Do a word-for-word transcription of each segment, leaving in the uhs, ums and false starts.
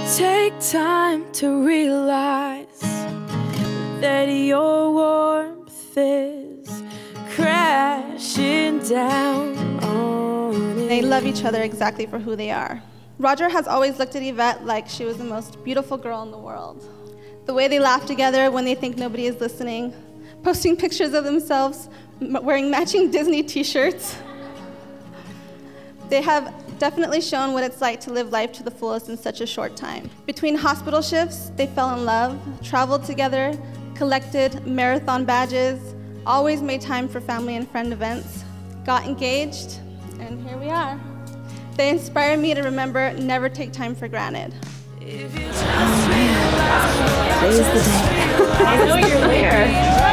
Take time to realize that your warmth is crashing down on it. They love each other exactly for who they are. Roger has always looked at Ivette like she was the most beautiful girl in the world. The way they laugh together when they think nobody is listening, posting pictures of themselves wearing matching Disney t-shirts. They have definitely shown what it's like to live life to the fullest in such a short time. Between hospital shifts, they fell in love, traveled together, collected marathon badges, always made time for family and friend events, got engaged, and here we are. They inspire me to remember never take time for granted. If you just realize Today's the day. I know you're there.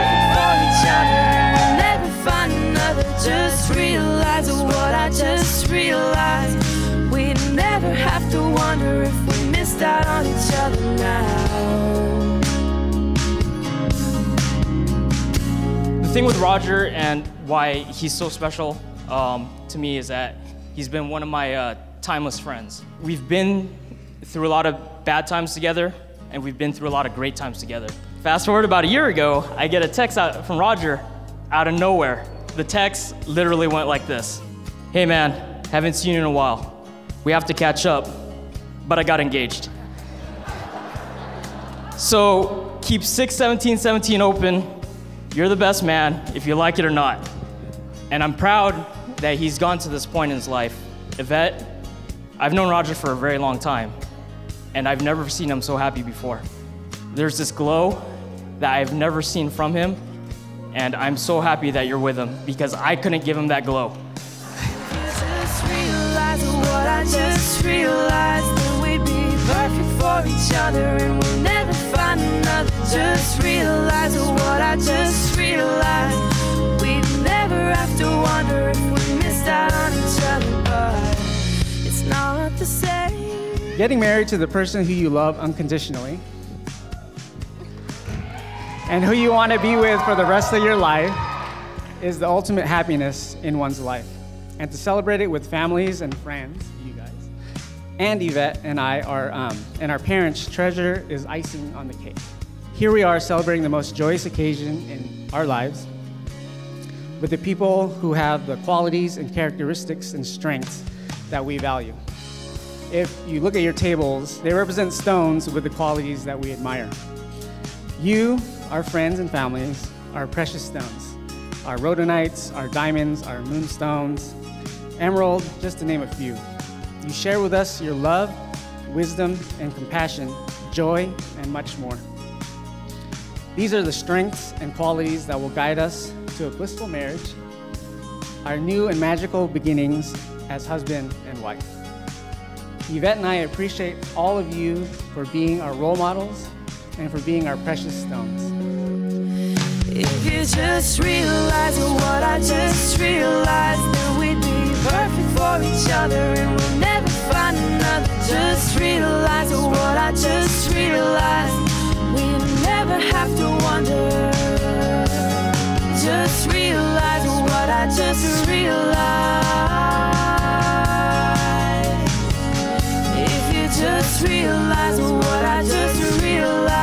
Never find another. Just realize what I just realized. We never have to wonder if we missed out on each other now. The thing with Roger and why he's so special um, to me is that he's been one of my uh, timeless friends. We've been through a lot of bad times together, and we've been through a lot of great times together. Fast forward about a year ago, I get a text out from Roger out of nowhere. The text literally went like this. Hey man, haven't seen you in a while. We have to catch up, but I got engaged. So keep six seventeen seventeen open. You're the best man, if you like it or not. And I'm proud that he's gone to this point in his life. Ivette, I've known Roger for a very long time, and I've never seen him so happy before. There's this glow that I've never seen from him, and I'm so happy that you're with him, because I couldn't give him that glow. Just realize what I just realized, that we'd be perfect for each other and we'll never find another. Just realize what I just realized, we'd never have to wonder if we missed out on each other, but it's not the same. Getting married to the person who you love unconditionally and who you want to be with for the rest of your life is the ultimate happiness in one's life. And to celebrate it with families and friends, you guys, and Ivette and I are, um, and our parents' treasure is icing on the cake. Here we are celebrating the most joyous occasion in our lives with the people who have the qualities and characteristics and strengths that we value. If you look at your tables, they represent stones with the qualities that we admire. You, our friends and families, are precious stones. Our rhodonites, our diamonds, our moonstones, emerald, just to name a few. You share with us your love, wisdom, and compassion, joy, and much more. These are the strengths and qualities that will guide us to a blissful marriage, our new and magical beginnings as husband and wife. Ivette and I appreciate all of you for being our role models and for being our precious stones. If you just realize what I just realized, then we'd be perfect for each other and we'll never find another. Just realize what I just realized, we never have to wonder. Just realize what I just realized. If you just realize what I just realized.